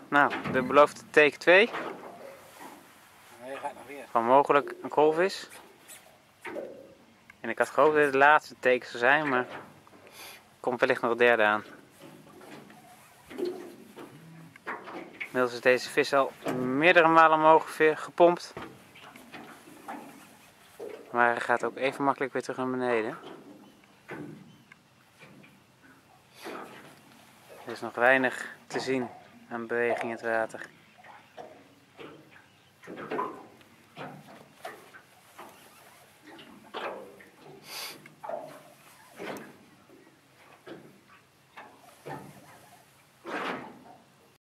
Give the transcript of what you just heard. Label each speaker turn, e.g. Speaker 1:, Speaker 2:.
Speaker 1: Nou, de beloofde take 2.
Speaker 2: Nee, gaat nog weer.
Speaker 1: Van mogelijk een koolvis. En ik had gehoopt dat het de laatste take zou zijn, maar er komt wellicht nog een derde aan. Inmiddels is deze vis al meerdere malen omhoog gepompt. Maar hij gaat ook even makkelijk weer terug naar beneden. Er is nog weinig te zien aan beweging in het water.